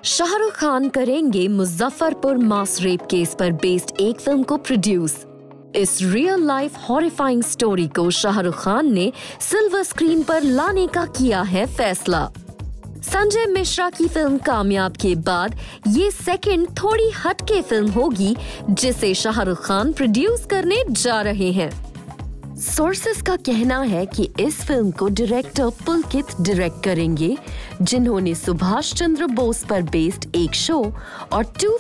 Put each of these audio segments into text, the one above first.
शाह रुख खान करेंगे Muzaffarpur mass rape case पर based एक फिल्म को प्रोड्यूस। इस रियल लाइफ हॉरिफाइंग स्टोरी को शाह रुख खान ने सिल्वर स्क्रीन पर लाने का किया है फैसला। संजय मिश्रा की फिल्म कामयाब के बाद ये सेकंड थोड़ी हटके फिल्म होगी जिसे शाह रुख खान प्रोड्यूस करने जा रहे हैं। सोर्सेस का कहना है कि इस फिल्म को डायरेक्टर पुलकित डायरेक्ट करेंगे, जिन्होंने सुभाष चंद्र बोस पर बेस्ड एक शो और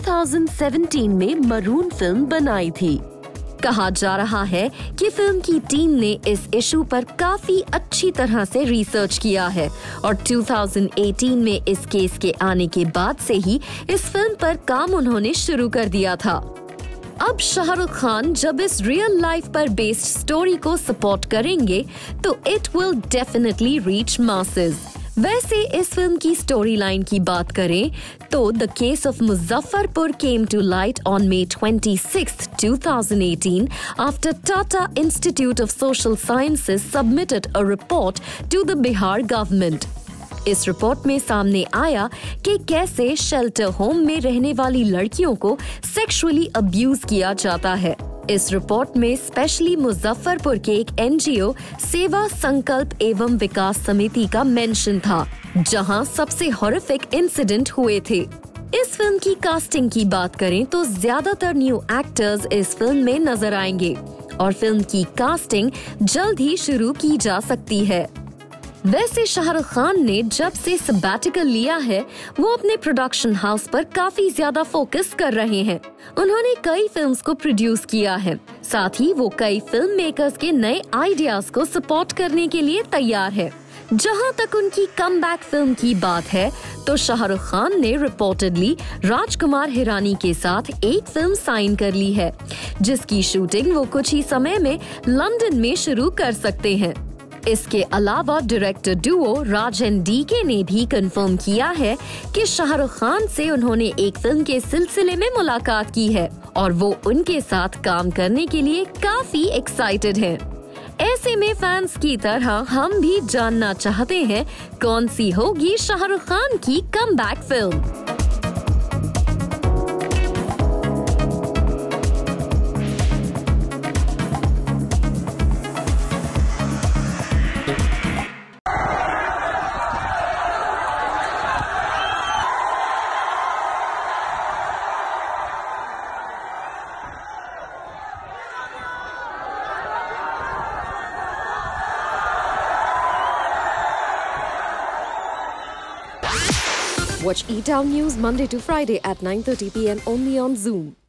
2017 में मरून फिल्म बनाई थी। कहा जा रहा है कि फिल्म की टीम ने इस इशू पर काफी अच्छी तरह से रिसर्च किया है और 2018 में इस केस के आने के बाद से ही इस फिल्म पर काम उन्होंने शुरू कर दिया था। अब शाह रुख खान जब इस रियल लाइफ पर बेस्ड स्टोरी को सपोर्ट करेंगे तो it will definitely reach masses. वैसे इस फिल्म की स्टोरी लाइन की बात करें तो the case of Muzaffarpur came to light on May 26, 2018 after Tata Institute of Social Sciences submitted a report to the Bihar government. इस रिपोर्ट में सामने आया कि कैसे शेल्टर होम में रहने वाली लड़कियों को सेक्सुअली अब्यूज किया जाता है। इस रिपोर्ट में स्पेशली मुजफ्फरपुर के एक NGO सेवा संकल्प एवं विकास समिति का मेंशन था, जहां सबसे हॉरिफिक इंसिडेंट हुए थे। इस फिल्म की कास्टिंग की बात करें तो ज्यादातर न्यू एक्टर्स इस फिल्म में नजर आएंगे और फिल्म की कास्टिंग जल्द ही शुरू की जा सकती है। वैसे शाह रुख खान ने जब से सबैटिकल लिया है वो अपने प्रोडक्शन हाउस पर काफी ज्यादा फोकस कर रहे हैं। उन्होंने कई फिल्म्स को प्रोड्यूस किया है, साथ ही वो कई फिल्म मेकर्स के नए आइडियाज को सपोर्ट करने के लिए तैयार है। जहां तक उनकी कमबैक फिल्म की बात है तो शाह रुख खान ने रिपोर्टेडली राजकुमार हिरानी के साथ एक फिल्म साइन कर ली है, जिसकी शूटिंग वो कुछ ही समय में लंदन में शुरू कर सकते हैं। इसके अलावा director duo Raj and DK ने भी कंफर्म किया है कि शाह रुख खान से उन्होंने एक फिल्म के सिलसिले में मुलाकात की है और वो उनके साथ काम करने के लिए काफी एक्साइटेड हैं। ऐसे में फैंस की तरह हम भी जानना चाहते हैं कौन सी होगी शाह रुख खान की comeback film. Watch E-Town News Monday to Friday at 9:30 p.m. only on Zoom.